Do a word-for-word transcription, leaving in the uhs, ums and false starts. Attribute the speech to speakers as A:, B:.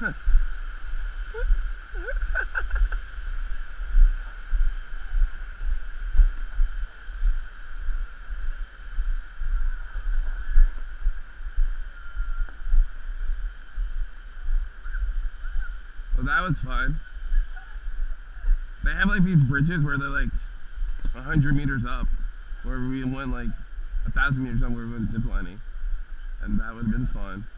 A: Well, that was fun. They have like these bridges where they're like a hundred meters up, where we went like a thousand meters up where we went ziplining, and that would have been fun.